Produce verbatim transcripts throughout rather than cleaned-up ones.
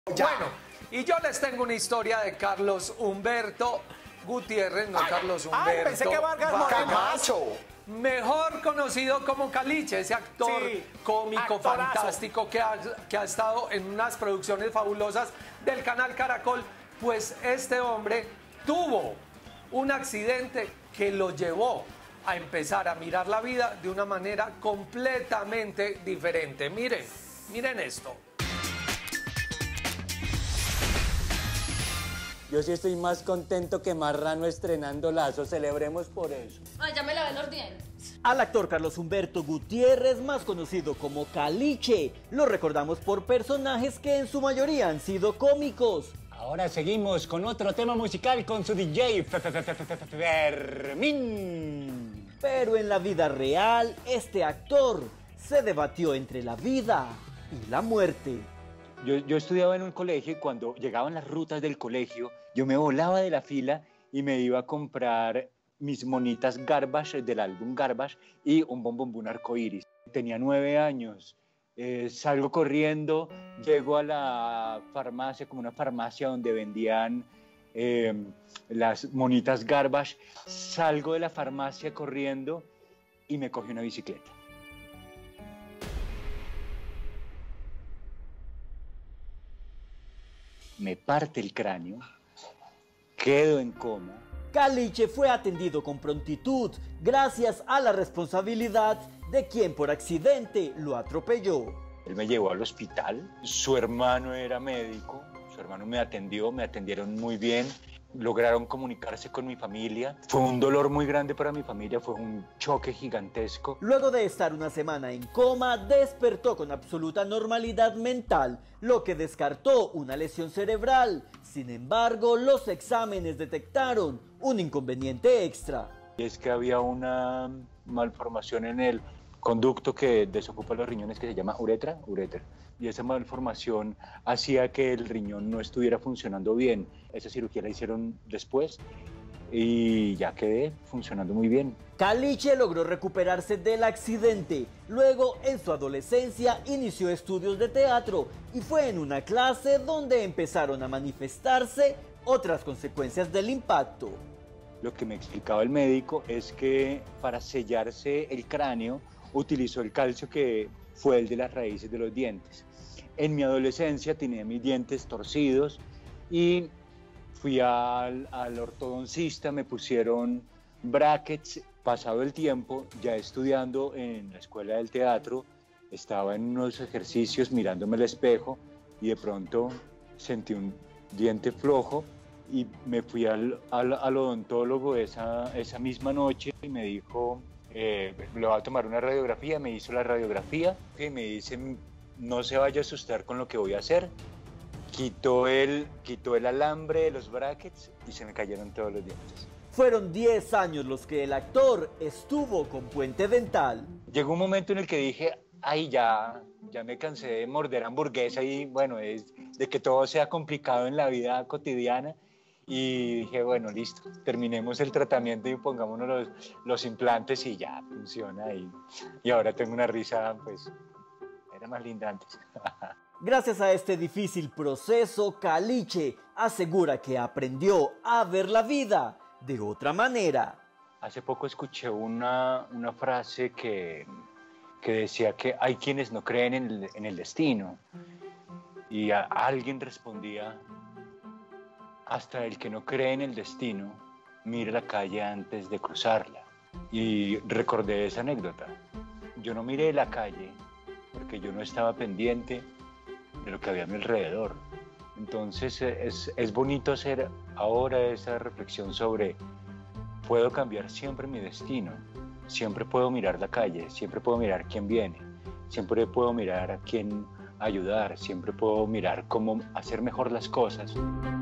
Ya. Bueno, y yo les tengo una historia de Carlos Humberto Gutiérrez, no Ay, Carlos ay, Humberto. pensé que Vargas Moreno. Camacho. Mejor conocido como Caliche, ese actor Sí, cómico, actorazo. fantástico que ha, que ha estado en unas producciones fabulosas del canal Caracol. Pues este hombre tuvo un accidente que lo llevó a empezar a mirar la vida de una manera completamente diferente. Miren, miren esto. Yo sí estoy más contento que Marrano estrenando Lazo. Celebremos por eso. Ay, ya me lavé los dientes. Al actor Carlos Humberto Gutiérrez, más conocido como Caliche, lo recordamos por personajes que en su mayoría han sido cómicos. Ahora seguimos con otro tema musical con su D J Fe- Fe- Fe- Fe- Fe- Fe- Fermín. Pero en la vida real, este actor se debatió entre la vida y la muerte. Yo, yo estudiaba en un colegio y cuando llegaban las rutas del colegio, yo me volaba de la fila y me iba a comprar mis monitas Garbage del álbum Garbage y un bombombón arcoíris. Tenía nueve años, eh, salgo corriendo, llego a la farmacia, como una farmacia donde vendían eh, las monitas Garbage, salgo de la farmacia corriendo y me cogí una bicicleta. Me parte el cráneo, quedo en coma. Caliche fue atendido con prontitud gracias a la responsabilidad de quien por accidente lo atropelló. Él me llevó al hospital, su hermano era médico, su hermano me atendió, me atendieron muy bien, lograron comunicarse con mi familia. Fue un dolor muy grande para mi familia, fue un choque gigantesco. Luego de estar una semana en coma, despertó con absoluta normalidad mental, lo que descartó una lesión cerebral. Sin embargo, los exámenes detectaron un inconveniente extra. Y es que había una malformación en el conducto que desocupa los riñones que se llama uretra, ureter. Y esa malformación hacía que el riñón no estuviera funcionando bien. Esa cirugía la hicieron después y ya quedé funcionando muy bien. Caliche logró recuperarse del accidente. Luego, en su adolescencia, inició estudios de teatro y fue en una clase donde empezaron a manifestarse otras consecuencias del impacto. Lo que me explicaba el médico es que para sellarse el cráneo utilizó el calcio que fue el de las raíces de los dientes. En mi adolescencia tenía mis dientes torcidos y fui al, al ortodoncista, me pusieron brackets. Pasado el tiempo, ya estudiando en la escuela del teatro, estaba en unos ejercicios mirándome al espejo y de pronto sentí un diente flojo y me fui al, al, al odontólogo esa, esa misma noche y me dijo, eh, le va a tomar una radiografía. Me hizo la radiografía y me dice, no se vaya a asustar con lo que voy a hacer. Quitó el, quitó el alambre de los brackets y se me cayeron todos los dientes. Fueron diez años los que el actor estuvo con puente dental. Llegó un momento en el que dije, ay, ya, ya me cansé de morder hamburguesa y bueno, es de que todo sea complicado en la vida cotidiana. Y dije, bueno, listo, terminemos el tratamiento y pongámonos los, los implantes y ya funciona. Y, y ahora tengo una risa, pues, era más linda antes. Gracias a este difícil proceso, Caliche asegura que aprendió a ver la vida de otra manera. Hace poco escuché una, una frase que, que decía que hay quienes no creen en el, en el destino. Y a, alguien respondía, hasta el que no cree en el destino, mira la calle antes de cruzarla. Y recordé esa anécdota. Yo no miré la calle porque yo no estaba pendiente de lo que había a mi alrededor. Entonces es, es bonito hacer ahora esa reflexión sobre, puedo cambiar siempre mi destino, siempre puedo mirar la calle, siempre puedo mirar quién viene, siempre puedo mirar a quién ayudar, siempre puedo mirar cómo hacer mejor las cosas.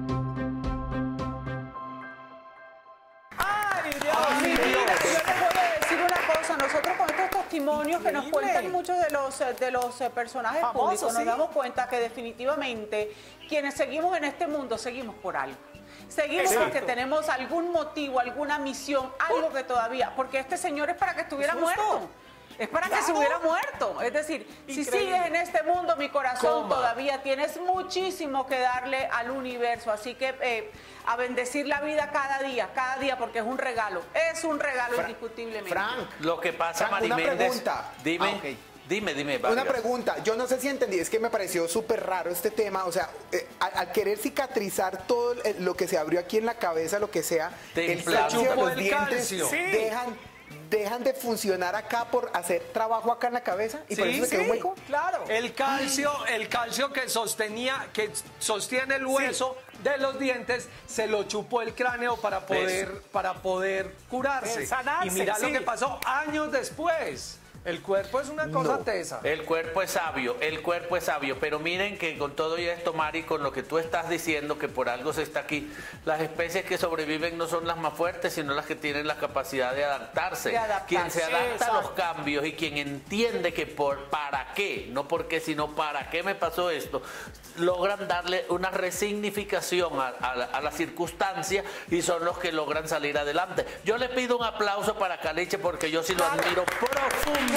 ¡Ay, Dios Ay, mío! Dios. Mira, yo les voy a decir una cosa. Nosotros con estos testimonios que nos Increíble. cuentan muchos de los, eh, de los eh, personajes Famosos, públicos, nos sí. damos cuenta que definitivamente quienes seguimos en este mundo seguimos por algo. Seguimos Exacto. porque tenemos algún motivo, alguna misión, algo que todavía... Porque este señor es para que estuviera Es justo. muerto. Es para Claro. que se hubiera muerto. Es decir, si Increíble. sigues en este mundo, mi corazón, Coma. todavía tienes muchísimo que darle al universo. Así que eh, a bendecir la vida cada día, cada día, porque es un regalo. Es un regalo Fra- indiscutiblemente. Frank, Lo que pasa, Frank, Mari una Méndez, pregunta. dime, Ah, ok. dime, dime, Una Vargas. pregunta, yo no sé si entendí, es que me pareció súper raro este tema, o sea, eh, al, al querer cicatrizar todo el- lo que se abrió aquí en la cabeza, lo que sea, Te el inflamó. calcio de Chupó los el dientes calcio. sí. dejan, dejan de funcionar acá por hacer trabajo acá en la cabeza y por Sí, eso se quedó sí. un hueco. Claro. El calcio, el calcio que sostenía, que sostiene el hueso de los dientes, se lo chupó el cráneo para poder, para poder curarse. Eh, sanarse, y mira lo sí. que pasó años después. El cuerpo es una cosa No. tesa. El cuerpo es sabio, el cuerpo es sabio, pero miren que con todo y esto, Mari, con lo que tú estás diciendo, que por algo se está aquí, las especies que sobreviven no son las más fuertes, sino las que tienen la capacidad de adaptarse. De adaptarse. Quien se adapta a los Exacto. cambios y quien entiende que por para qué, no por qué, sino para qué me pasó esto, logran darle una resignificación a, a la, a la circunstancia y son los que logran salir adelante. Yo le pido un aplauso para Caliche porque yo sí lo admiro profundamente.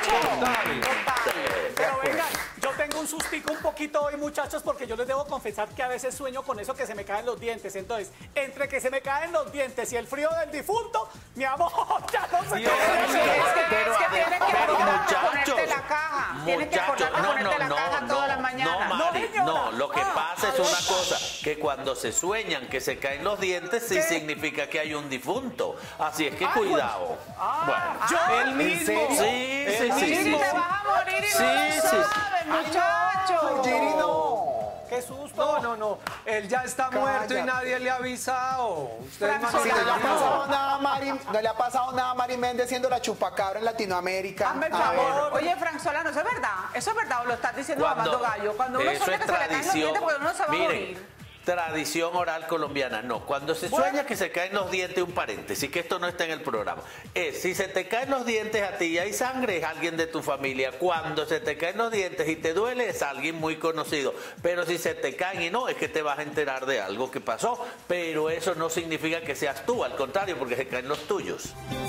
Pero vengan, yo tengo un sustico un poquito hoy, muchachos, porque yo les debo confesar que a veces sueño con eso que se me caen los dientes. Entonces, entre que se me caen los dientes y el frío del difunto, mi amor, ya no sé Dios qué Sí, hacer. es que, Pero es que ade- tienes que pero acordarte de muchachos, ponerte la caja. Tienes que muchachos, acordarte de no, ponerte la no, caja no, todas las no, mañanas. No, Mari, señora. no, lo que Ah, pasa a es ver. una cosa, que cuando se sueñan que se caen los dientes, sí ¿Qué? significa que hay un difunto. Así es que Ay, cuidado. Ah, Bueno. yo, El mismo. Sí, sí, El sí, Sí, mismo. sí. te vas a morir y Sí, no lo sí. sabes, muchacho. Giri, no. qué susto. No, no, no. Él ya está Calla. muerto y nadie le ha avisado. Ustedes Frank no han Sí, no le ha entendido. pasado nada a Mari, no le ha pasado nada a Mari Méndez siendo la chupacabra en Latinoamérica. Hazme el A favor. ver. Oye, Frank Solano, ¿eso es verdad? ¿Eso es verdad o lo estás diciendo Cuando- mamando gallo? Cuando uno eso sueña es que se le caen los tradición. dientes porque uno se va a Miren, morir. tradición oral colombiana, no. Cuando se sueña que se caen los dientes, un paréntesis, que esto no está en el programa. Es, si se te caen los dientes a ti y hay sangre, es alguien de tu familia. Cuando se te caen los dientes y te duele, es alguien muy conocido. Pero si se te caen y no, es que te vas a enterar de algo que pasó. Pero eso no significa que seas tú, al contrario, porque se caen los tuyos.